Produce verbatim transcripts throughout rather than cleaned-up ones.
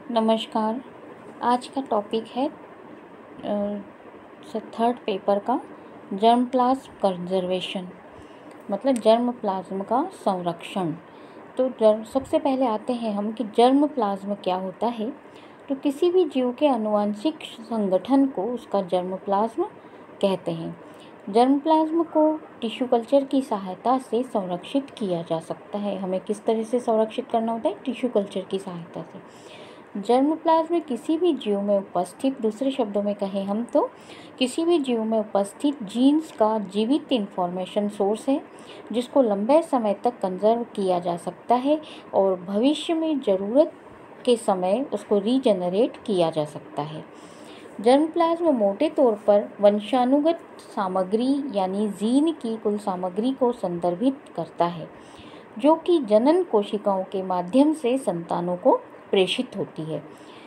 नमस्कार। आज का टॉपिक है थर्ड पेपर का जर्म प्लाज्म कंजर्वेशन, मतलब जर्म प्लाज्म का संरक्षण। तो जर्म सबसे पहले आते हैं हम कि जर्म प्लाज्म क्या होता है। तो किसी भी जीव के आनुवंशिक संगठन को उसका जर्म प्लाज्म कहते हैं। जर्म प्लाज्म को टिश्यू कल्चर की सहायता से संरक्षित किया जा सकता है। हमें किस तरह से संरक्षित करना होता है? टिश्यू कल्चर की सहायता से। जर्म प्लाज्म किसी भी जीव में उपस्थित, दूसरे शब्दों में कहें हम तो किसी भी जीव में उपस्थित जीन्स का जीवित इंफॉर्मेशन सोर्स है, जिसको लंबे समय तक कंजर्व किया जा सकता है और भविष्य में ज़रूरत के समय उसको रीजनरेट किया जा सकता है। जर्म प्लाज्म मोटे तौर पर वंशानुगत सामग्री यानी जीन की कुल सामग्री को संदर्भित करता है, जो कि जनन कोशिकाओं के माध्यम से संतानों को प्रेषित होती है।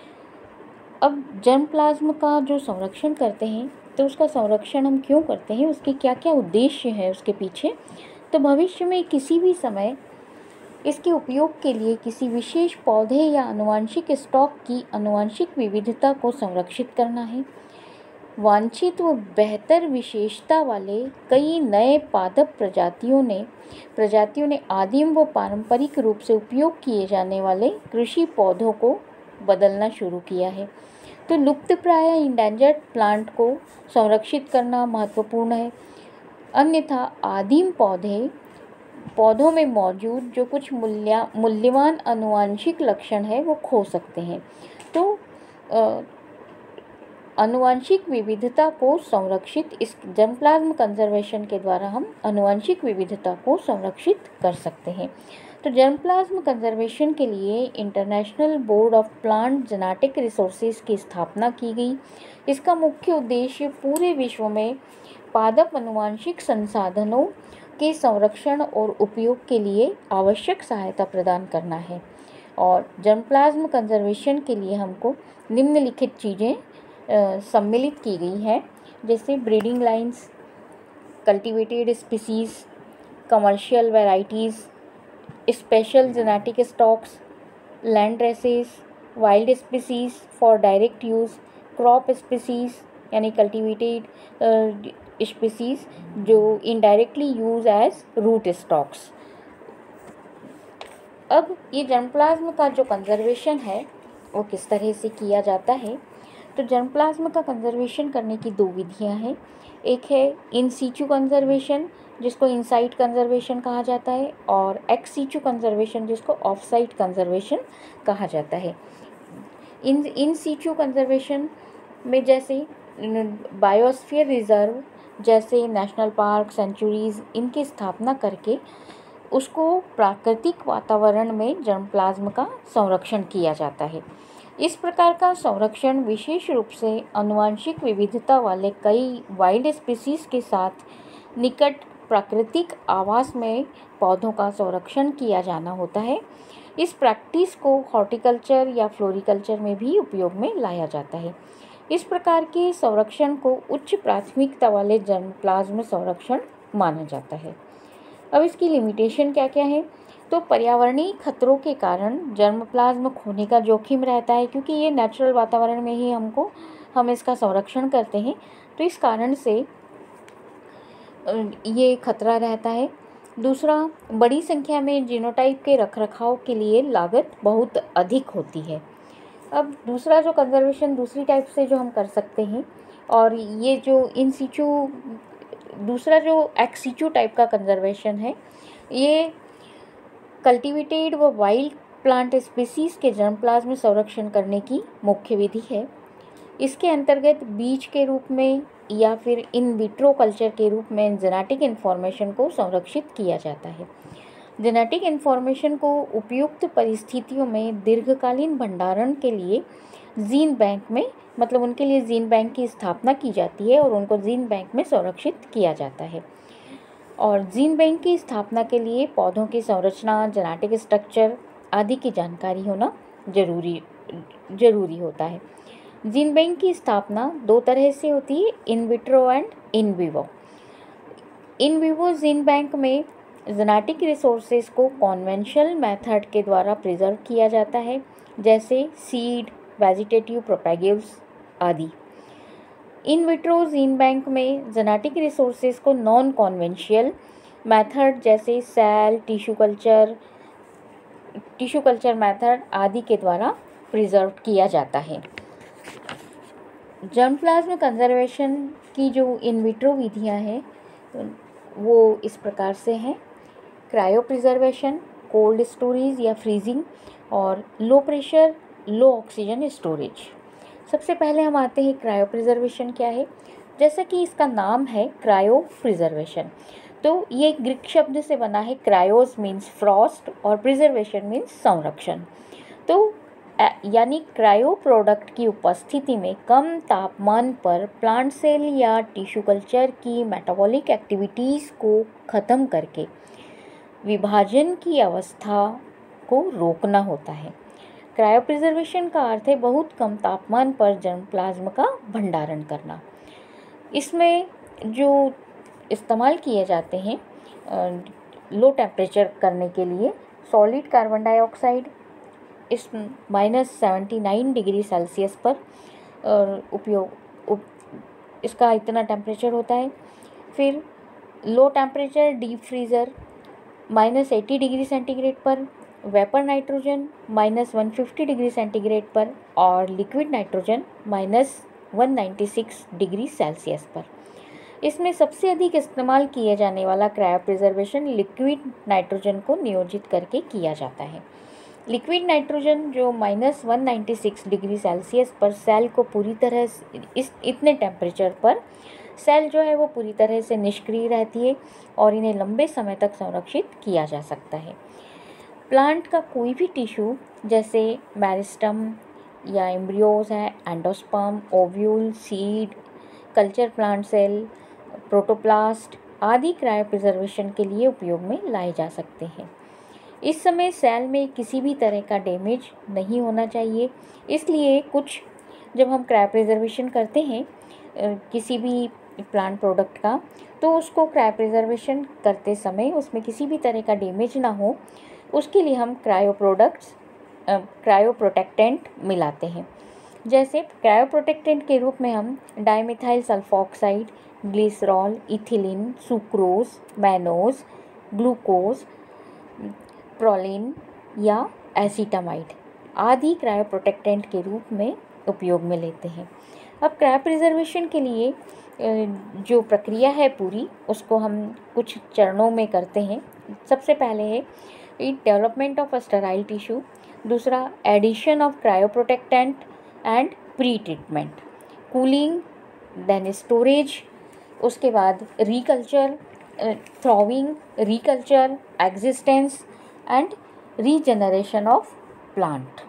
अब जर्म प्लाज्म का जो संरक्षण करते हैं, तो उसका संरक्षण हम क्यों करते हैं, उसके क्या क्या उद्देश्य है उसके पीछे। तो भविष्य में किसी भी समय इसके उपयोग के लिए किसी विशेष पौधे या आनुवंशिक स्टॉक की आनुवंशिक विविधता को संरक्षित करना है। वांछित व बेहतर विशेषता वाले कई नए पादप प्रजातियों ने प्रजातियों ने आदिम व पारंपरिक रूप से उपयोग किए जाने वाले कृषि पौधों को बदलना शुरू किया है। तो लुप्तप्राय इंडेंजर्ड प्लांट को संरक्षित करना महत्वपूर्ण है, अन्यथा आदिम पौधे पौधों में मौजूद जो कुछ मूल्य मूल्यवान आनुवंशिक लक्षण है वो खो सकते हैं। तो आ, आनुवंशिक विविधता को संरक्षित इस जर्म प्लाज्म कंजर्वेशन के द्वारा हम आनुवंशिक विविधता को संरक्षित कर सकते हैं। तो जर्म प्लाज्म कंजर्वेशन के लिए international board of plant genetic resources की स्थापना की गई। इसका मुख्य उद्देश्य पूरे विश्व में पादप आनुवंशिक संसाधनों के संरक्षण और उपयोग के लिए आवश्यक सहायता प्रदान करना है। और जर्म प्लाज्म कंजर्वेशन के लिए हमको निम्नलिखित चीज़ें सम्मिलित की गई हैं, जैसे breeding lines, cultivated species, commercial varieties, special genetic stocks, land races, wild species for direct use, crop species यानी कल्टिवेटेड स्पीसीज जो indirectly use as root stocks. अब ये जर्म प्लाज्म का जो कंजर्वेशन है वो किस तरह से किया जाता है। तो जर्म प्लाज्म का कंजर्वेशन करने की दो विधियां हैं। एक है इन सीचू कंजर्वेशन, जिसको इनसाइट कंजर्वेशन कहा जाता है, और एक्स सीचू कंजर्वेशन, जिसको ऑफ साइट कंजर्वेशन कहा जाता है। इन इन सीचू कंजर्वेशन में जैसे बायोस्फीयर रिजर्व जैसे नेशनल पार्क, सेंचुरीज, इनकी स्थापना करके उसको प्राकृतिक वातावरण में जर्म प्लाज्म का संरक्षण किया जाता है। इस प्रकार का संरक्षण विशेष रूप से आनुवंशिक विविधता वाले कई वाइल्ड स्पीसीज के साथ निकट प्राकृतिक आवास में पौधों का संरक्षण किया जाना होता है। इस प्रैक्टिस को हॉर्टिकल्चर या फ्लोरिकल्चर में भी उपयोग में लाया जाता है। इस प्रकार के संरक्षण को उच्च प्राथमिकता वाले जर्म प्लाज्म संरक्षण माना जाता है। अब इसकी लिमिटेशन क्या क्या है? तो पर्यावरणीय खतरों के कारण जर्म प्लाज्म खोने का जोखिम रहता है, क्योंकि ये नेचुरल वातावरण में ही हमको हम इसका संरक्षण करते हैं, तो इस कारण से ये खतरा रहता है। दूसरा, बड़ी संख्या में जीनोटाइप के रखरखाव के लिए लागत बहुत अधिक होती है। अब दूसरा जो कंजर्वेशन दूसरी टाइप से जो हम कर सकते हैं, और ये जो इन सीचू दूसरा जो एक्स सीचू टाइप का कंजर्वेशन है, ये कल्टिवेटेड व वाइल्ड प्लांट स्पीसीज के जर्म प्लाज्म संरक्षण करने की मुख्य विधि है। इसके अंतर्गत बीज के रूप में या फिर इन विट्रो कल्चर के रूप में जेनेटिक इन्फॉर्मेशन को संरक्षित किया जाता है। जेनेटिक इन्फॉर्मेशन को उपयुक्त परिस्थितियों में दीर्घकालीन भंडारण के लिए जीन बैंक में, मतलब उनके लिए जीन बैंक की स्थापना की जाती है और उनको जीन बैंक में संरक्षित किया जाता है। और जीन बैंक की स्थापना के लिए पौधों की संरचना, जेनेटिक स्ट्रक्चर आदि की जानकारी होना जरूरी जरूरी होता है। जीन बैंक की स्थापना दो तरह से होती है, in vitro and in vivo. In vivo gene bank में जेनेटिक रिसोर्सेज को कॉन्वेंशनल मेथड के द्वारा प्रिजर्व किया जाता है, जैसे सीड, वेजिटेटिव प्रोपेगेल्स आदि। इन विट्रो जीन बैंक में जेनेटिक रिसोर्सेज को नॉन कॉन्वेंशनल मेथड जैसे cell tissue culture tissue culture method आदि के द्वारा प्रिजर्व किया जाता है। जर्म प्लाज्म कंजर्वेशन की जो इन विट्रो विधियाँ हैं वो इस प्रकार से हैं: क्रायो प्रिजर्वेशन, कोल्ड स्टोरेज या फ्रीजिंग, और low pressure low oxygen storage. सबसे पहले हम आते हैं क्रायो प्रिजर्वेशन क्या है। जैसा कि इसका नाम है क्रायो प्रिजर्वेशन, तो ये ग्रीक शब्द से बना है। क्रायोस मीन्स फ्रॉस्ट और प्रिजर्वेशन मीन्स संरक्षण। तो यानी क्रायो प्रोडक्ट की उपस्थिति में कम तापमान पर प्लांट सेल या टिश्यू कल्चर की मेटाबॉलिक एक्टिविटीज़ को ख़त्म करके विभाजन की अवस्था को रोकना होता है। क्रायो प्रिजर्वेशन का अर्थ है बहुत कम तापमान पर जर्म प्लाज्म का भंडारण करना। इसमें जो इस्तेमाल किए जाते हैं लो टेम्परेचर करने के लिए, सॉलिड कार्बन डाइऑक्साइड इस minus seventy nine degree Celsius पर उपयोग उप, इसका इतना टेम्परेचर होता है। फिर low temperature deep freezer minus eighty degree centigrade पर, vapour nitrogen minus one fifty degree centigrade पर, और liquid nitrogen minus one ninety six degree Celsius पर। इसमें सबसे अधिक इस्तेमाल किए जाने वाला क्रायो प्रिजर्वेशन लिक्विड नाइट्रोजन को नियोजित करके किया जाता है। लिक्विड नाइट्रोजन जो minus one ninety six degree Celsius पर सेल को पूरी तरह इस इतने टेम्परेचर पर सेल जो है वो पूरी तरह से निष्क्रिय रहती है और इन्हें लंबे समय तक संरक्षित किया जा सकता है। प्लांट का कोई भी टिश्यू जैसे मेरिस्टम या एम्ब्रियोज है, endosperm, ovule, seed, culture plant cell, protoplast आदि क्रायो प्रिजर्वेशन के लिए उपयोग में लाए जा सकते हैं। इस समय सेल में किसी भी तरह का डैमेज नहीं होना चाहिए, इसलिए कुछ जब हम क्रायो प्रिजर्वेशन करते हैं किसी भी प्लांट प्रोडक्ट का, तो उसको क्रायो प्रिजर्वेशन करते समय उसमें किसी भी तरह का डैमेज ना हो, उसके लिए हम क्रायो प्रोडक्ट्स क्रायो प्रोटेक्टेंट मिलाते हैं। जैसे क्रायो प्रोटेक्टेंट के रूप में हम dimethyl sulfoxide, glycerol, ethylene, sucrose, mannose, glucose, proline या एसीटामाइड आदि क्रायो प्रोटेक्टेंट के रूप में उपयोग में लेते हैं। अब क्रायो प्रिजर्वेशन के लिए जो प्रक्रिया है पूरी, उसको हम कुछ चरणों में करते हैं। सबसे पहले है development of a sterile tissue, दूसरा addition of cryoprotectant and pre treatment, cooling, then storage, उसके बाद reculture, thawing, reculture, existence and regeneration of plant.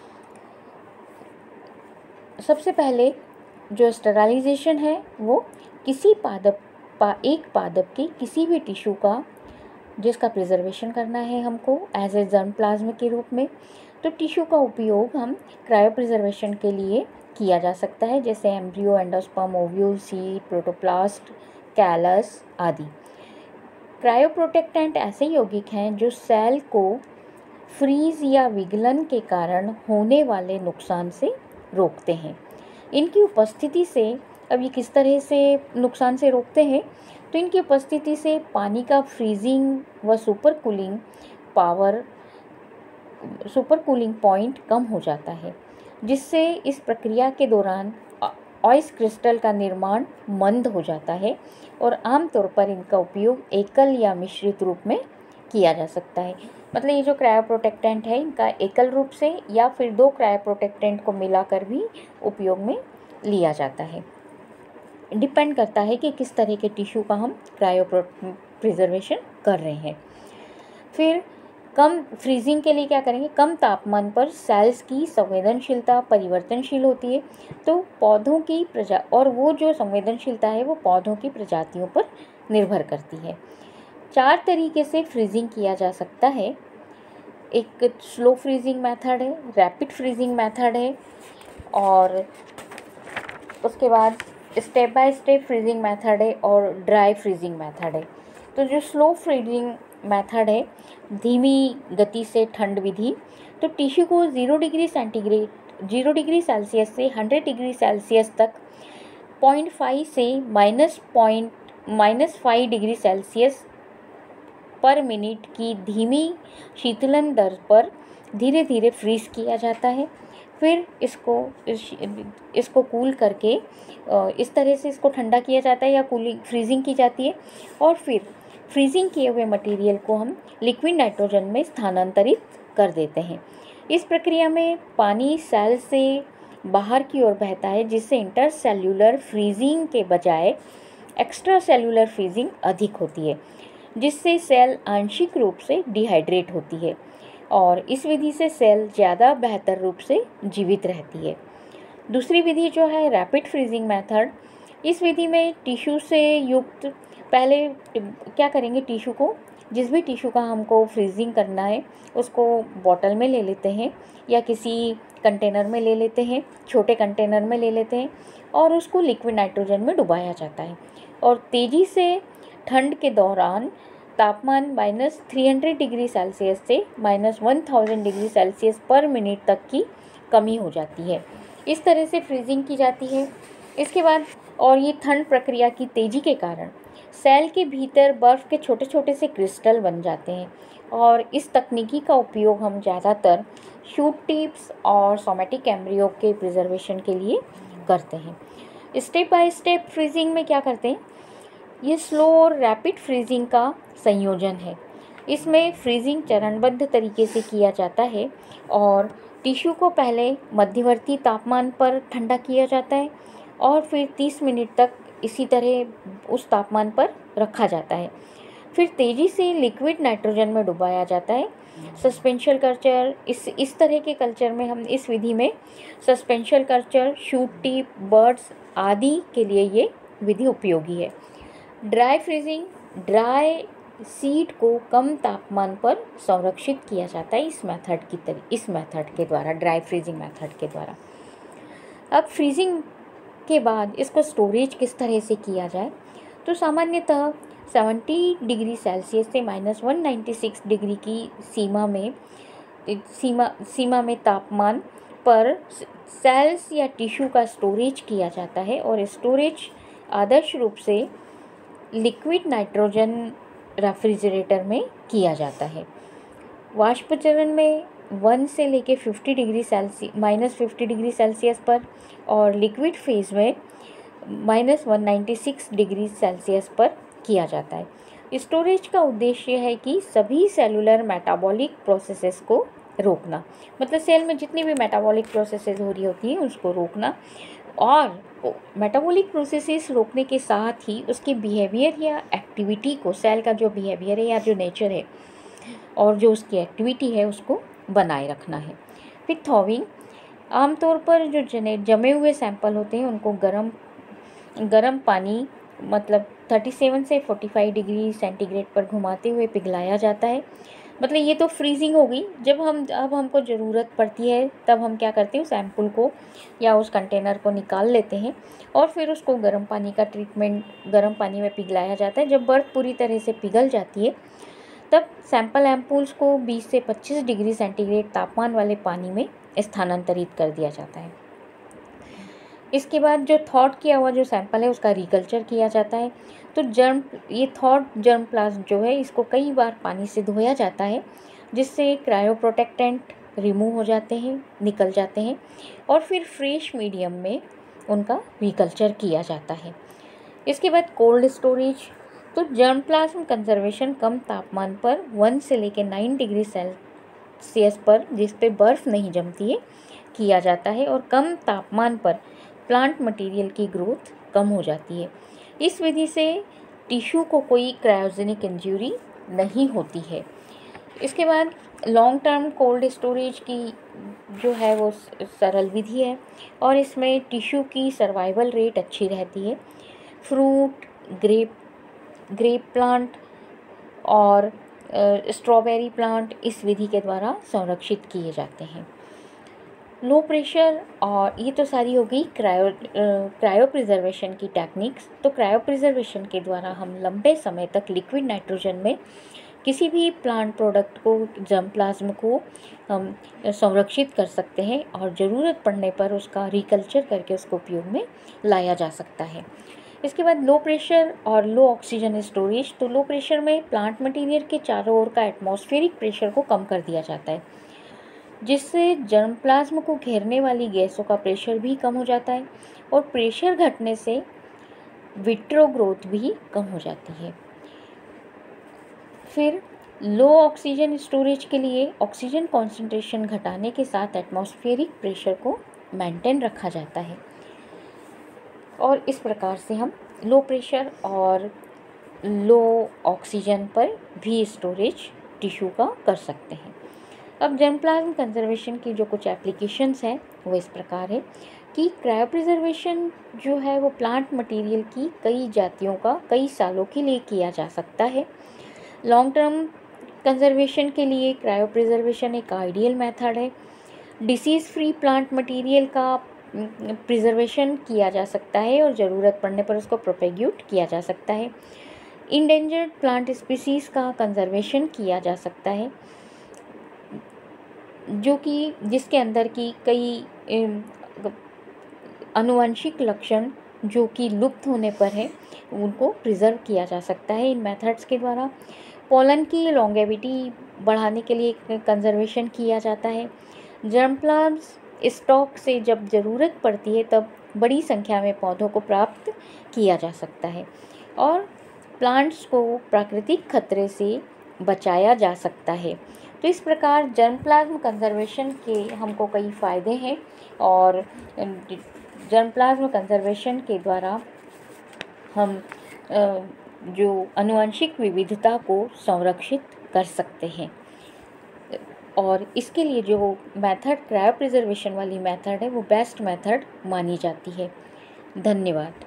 सबसे पहले जो स्टेरलाइजेशन है वो किसी पादप पा एक पादप के किसी भी टिश्यू का जिसका प्रिजर्वेशन करना है हमको एज ए जर्म प्लाज्म के रूप में, तो टिश्यू का उपयोग हम क्रायो प्रिजर्वेशन के लिए किया जा सकता है, जैसे embryo, endosperm, ovule, seed, protoplast, callus आदि। क्रायो प्रोटेक्टेंट ऐसे यौगिक हैं जो सेल को फ्रीज या विगलन के कारण होने वाले नुकसान से रोकते हैं। इनकी उपस्थिति से, अब ये किस तरह से नुकसान से रोकते हैं, तो इनकी उपस्थिति से पानी का फ्रीजिंग व super cooling power super cooling point कम हो जाता है, जिससे इस प्रक्रिया के दौरान ऑयस क्रिस्टल का निर्माण मंद हो जाता है और आमतौर पर इनका उपयोग एकल या मिश्रित रूप में किया जा सकता है। मतलब ये जो क्रायो प्रोटेक्टेंट है इनका एकल रूप से या फिर दो क्रायो प्रोटेक्टेंट को मिलाकर भी उपयोग में लिया जाता है। डिपेंड करता है कि किस तरह के टिश्यू का हम क्रायो प्रिजर्वेशन कर रहे हैं। फिर कम फ्रीजिंग के लिए क्या करेंगे, कम तापमान पर सेल्स की संवेदनशीलता परिवर्तनशील होती है, तो पौधों की प्रजा और वो जो संवेदनशीलता है वो पौधों की प्रजातियों पर निर्भर करती है। चार तरीके से फ्रीजिंग किया जा सकता है। एक स्लो फ्रीजिंग मेथड है, रैपिड फ्रीजिंग मेथड है, और उसके बाद step by step freezing method है और ड्राई फ्रीजिंग मेथड है। तो जो स्लो फ्रीजिंग मेथड है धीमी गति से ठंड विधि। तो टिश्यू को zero degree centigrade zero degree Celsius से हंड्रेड डिग्री सेल्सियस तक पॉइंट फाइव से minus point minus five degree Celsius पर मिनट की धीमी शीतलन दर पर धीरे धीरे फ्रीज़ किया जाता है। फिर इसको इस, इसको कूल करके इस तरह से इसको ठंडा किया जाता है या कूलिंग फ्रीजिंग की जाती है, और फिर फ्रीजिंग किए हुए मटेरियल को हम लिक्विड नाइट्रोजन में स्थानांतरित कर देते हैं। इस प्रक्रिया में पानी सेल से बाहर की ओर बहता है, जिससे इंटरसेल्यूलर फ्रीजिंग के बजाय एक्स्ट्रा सेल्यूलर फ्रीजिंग अधिक होती है, जिससे सेल आंशिक रूप से डिहाइड्रेट होती है और इस विधि से सेल ज़्यादा बेहतर रूप से जीवित रहती है। दूसरी विधि जो है रैपिड फ्रीजिंग मेथड, इस विधि में टिश्यू से युक्त पहले क्या करेंगे, टिश्यू को जिस भी टिश्यू का हमको फ्रीजिंग करना है उसको बॉटल में ले लेते हैं या किसी कंटेनर में ले लेते हैं, छोटे कंटेनर में ले लेते हैं और उसको लिक्विड नाइट्रोजन में डुबाया जाता है और तेज़ी से ठंड के दौरान तापमान minus three hundred degree Celsius से minus one thousand degree Celsius पर मिनट तक की कमी हो जाती है। इस तरह से फ्रीजिंग की जाती है। इसके बाद और ये ठंड प्रक्रिया की तेज़ी के कारण सेल के भीतर बर्फ़ के छोटे छोटे से क्रिस्टल बन जाते हैं और इस तकनीकी का उपयोग हम ज़्यादातर शूट टिप्स और सोमेटिक एम्ब्रियो के प्रिजर्वेशन के लिए करते हैं। स्टेप बाय स्टेप फ्रीजिंग में क्या करते हैं, ये स्लो और रैपिड फ्रीजिंग का संयोजन है। इसमें फ्रीजिंग चरणबद्ध तरीके से किया जाता है और टिश्यू को पहले मध्यवर्ती तापमान पर ठंडा किया जाता है और फिर तीस मिनट तक इसी तरह उस तापमान पर रखा जाता है। फिर तेज़ी से लिक्विड नाइट्रोजन में डुबाया जाता है। सस्पेंशन कल्चर, इस इस तरह के कल्चर में हम इस विधि में suspension culture, shoot tip, birds आदि के लिए ये विधि उपयोगी है। ड्राई फ्रीजिंग, ड्राई सीड को कम तापमान पर संरक्षित किया जाता है इस मेथड की तरह इस मेथड के द्वारा ड्राई फ्रीजिंग मेथड के द्वारा। अब फ्रीजिंग के बाद इसको स्टोरेज किस तरह से किया जाए, तो सामान्यतः सत्तर डिग्री सेल्सियस से minus one ninety six degree की सीमा में सीमा सीमा में तापमान पर सेल्स या टिश्यू का स्टोरेज किया जाता है और स्टोरेज आदर्श रूप से लिक्विड नाइट्रोजन रेफ्रिजरेटर में किया जाता है। वाष्प चरण में वन से लेके fifty degree Celsius minus fifty degree Celsius पर और लिक्विड फेज में minus one ninety six degree Celsius पर किया जाता है। स्टोरेज का उद्देश्य है कि सभी सेलुलर मेटाबॉलिक प्रोसेसेस को रोकना, मतलब सेल में जितनी भी मेटाबॉलिक प्रोसेसेस हो रही होती हैं उसको रोकना, और मेटाबॉलिक प्रोसेसेस रोकने के साथ ही उसके बिहेवियर या एक्टिविटी को, सेल का जो बिहेवियर है या जो नेचर है और जो उसकी एक्टिविटी है उसको बनाए रखना है। फिर थॉविंग, आमतौर पर जो जने जमे हुए सैंपल होते हैं उनको गरम गरम पानी मतलब सैंतीस से पैंतालीस डिग्री सेंटीग्रेड पर घुमाते हुए पिघलाया जाता है। मतलब ये तो फ्रीजिंग हो गई। जब हम अब हमको ज़रूरत पड़ती है तब हम क्या करते हैं, उस सैंपल को या उस कंटेनर को निकाल लेते हैं और फिर उसको गर्म पानी का ट्रीटमेंट गर्म पानी में पिघलाया जाता है। जब बर्फ़ पूरी तरह से पिघल जाती है तब सैंपल एम्पूल्स को बीस से पच्चीस डिग्री सेंटीग्रेड तापमान वाले पानी में स्थानांतरित कर दिया जाता है। इसके बाद जो थॉट किया हुआ जो सैंपल है उसका रिकल्चर किया जाता है। तो जर्म ये थॉट जर्म प्लाज्म जो है इसको कई बार पानी से धोया जाता है, जिससे क्रायो प्रोटेक्टेंट रिमूव हो जाते हैं निकल जाते हैं और फिर फ्रेश मीडियम में उनका रिकल्चर किया जाता है। इसके बाद कोल्ड स्टोरेज, तो जर्म प्लाज्म कंजर्वेशन कम तापमान पर वन से लेकर नाइन डिग्री सेल्सियस पर, जिस पे बर्फ़ नहीं जमती है, किया जाता है और कम तापमान पर प्लांट मटेरियल की ग्रोथ कम हो जाती है। इस विधि से टिश्यू को कोई क्रायोजेनिक इंजरी नहीं होती है। इसके बाद लॉन्ग टर्म कोल्ड स्टोरेज की जो है वो सरल विधि है और इसमें टिश्यू की सर्वाइवल रेट अच्छी रहती है। फ्रूट, ग्रेप ग्रेप प्लांट और स्ट्रॉबेरी प्लांट इस विधि के द्वारा संरक्षित किए जाते हैं। लो प्रेशर, और ये तो सारी हो गई क्रायो क्रायो प्रिजर्वेशन की टेक्निक्स। तो क्रायो प्रिजर्वेशन के द्वारा हम लंबे समय तक लिक्विड नाइट्रोजन में किसी भी प्लांट प्रोडक्ट को, जर्म प्लाज्म को हम संरक्षित कर सकते हैं और ज़रूरत पड़ने पर उसका रिकल्चर करके उसको उपयोग में लाया जा सकता है। इसके बाद लो प्रेशर और लो ऑक्सीजन स्टोरेज। तो लो प्रेशर में प्लांट मटेरियल के चारों ओर का एटमॉस्फेरिक प्रेशर को कम कर दिया जाता है, जिससे जर्म प्लाज्म को घेरने वाली गैसों का प्रेशर भी कम हो जाता है और प्रेशर घटने से विट्रो ग्रोथ भी कम हो जाती है। फिर लो ऑक्सीजन स्टोरेज के लिए ऑक्सीजन कॉन्सेंट्रेशन घटाने के साथ एटमॉस्फेरिक प्रेशर को मेंटेन रखा जाता है और इस प्रकार से हम लो प्रेशर और लो ऑक्सीजन पर भी स्टोरेज टिश्यू का कर सकते हैं। अब जर्म प्लाज्म कंजर्वेशन की जो कुछ एप्लीकेशंस हैं वो इस प्रकार है कि क्रायो प्रिजर्वेशन जो है वो प्लांट मटेरियल की कई जातियों का कई सालों के लिए किया जा सकता है। लॉन्ग टर्म कंजर्वेशन के लिए क्रायो प्रिजर्वेशन एक आइडियल मेथड है। डिसीज़ फ्री प्लांट मटेरियल का प्रिजर्वेशन किया जा सकता है और ज़रूरत पड़ने पर उसको प्रोपेग्यूट किया जा सकता है। इंडेंजर्ड प्लांट स्पीसीज़ का कंजर्वेशन किया जा सकता है, जो कि जिसके अंदर की कई आनुवंशिक लक्षण जो कि लुप्त होने पर है उनको प्रिजर्व किया जा सकता है इन मेथड्स के द्वारा। पोलन की लॉन्गेविटी बढ़ाने के लिए कंजर्वेशन किया जाता है। जर्म प्लाज्म स्टॉक से जब ज़रूरत पड़ती है तब बड़ी संख्या में पौधों को प्राप्त किया जा सकता है और प्लांट्स को प्राकृतिक खतरे से बचाया जा सकता है। तो इस प्रकार जर्म प्लाज्म कंजर्वेशन के हमको कई फ़ायदे हैं और जर्म प्लाज्म कंजर्वेशन के द्वारा हम जो आनुवंशिक विविधता को संरक्षित कर सकते हैं और इसके लिए जो मेथड क्रायो प्रिजर्वेशन वाली मेथड है वो बेस्ट मेथड मानी जाती है। धन्यवाद।